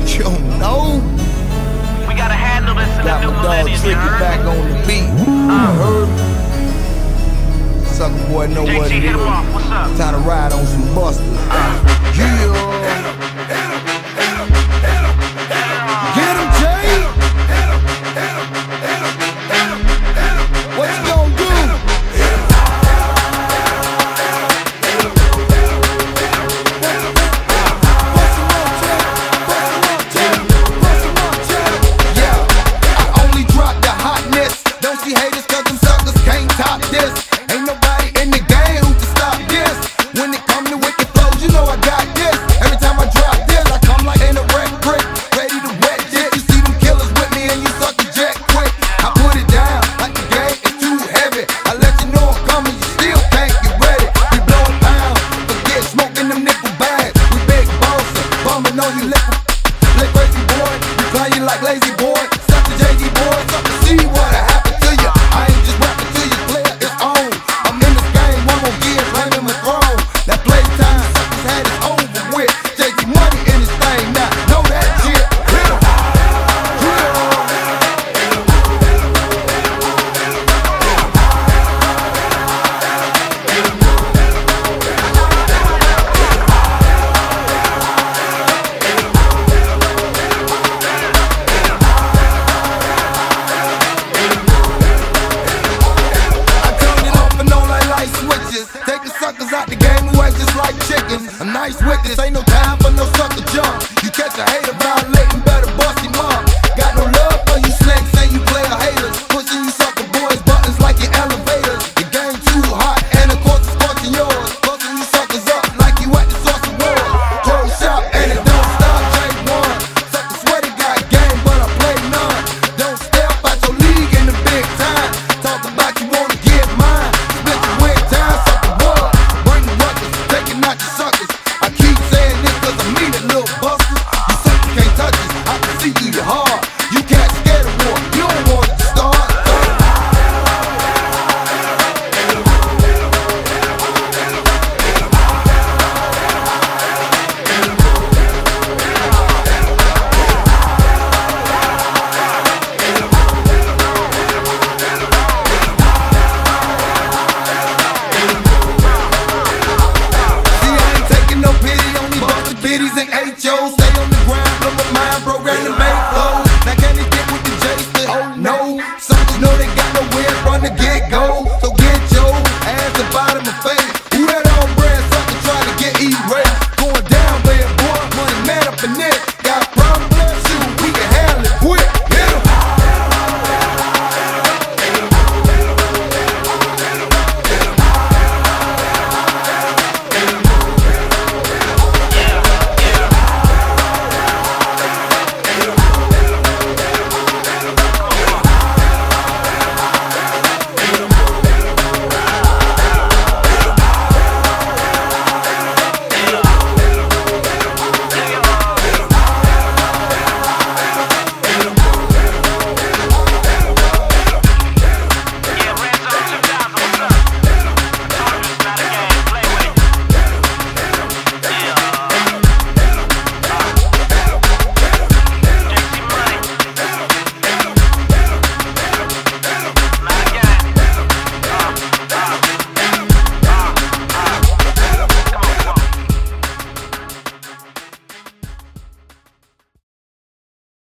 You don't know? We gotta handle this in the new Got my dog millennium, Tricky back on the beat. Heard me? Sucker boy know what JT, it hit him is. off. What's up? Time to ride on some busters. Yeah. Get him, Jay. What you gonna do? Yeah, I only drop the hotness. Don't see haters 'cause them suckers can't top this. Ain't nobody in the game who can stop this. When it come to wicked flows, you know I got this. Every time I drop this, I come like an erect brick, ready to wet this. You see them killers with me and you suck the jet quick. I put it down like the game is too heavy. I let you know I'm coming, you still can't get ready. We blowin' pounds, forget smoking them nickel bags. We big bossin', bumming on you liquor. Lick crazy boy, recline you like lazy boy. Suck the JD boy, suck to see what happened to you. I ain't just rapping to you, player, it's on. I'm in this game, one more gear, claiming my throne. That playtime, suckers had it over with. JD money in this thing now, know that shit. Hit 'em. Take the suckers out the game who act just like chickens. A nice witness, ain't no time for no sucker jump. You catch a hater violating, better bust him up. Got no love for you snakes and you player haters. Pushing you sucker boys buttons like your elevators. The game too hot and of course it's scorching yours. Busting you suckers up like you at the source of war. Close shop and it don't stop, J1. Suckers swear they got game but I play none. Don't step out your league in the big time. Talk about you wanna get mine. Split your wig time, sucker boy. Bring the ruckus, taking out your suckers. I keep saying this 'cause I mean it, little busters. You suckers can't touch us, I can see through your heart. You can't scare the war, you don't want it to start. See, I ain't taking no pity on these busted biddies and HOs. Stay on the grind, blow my mind, program and make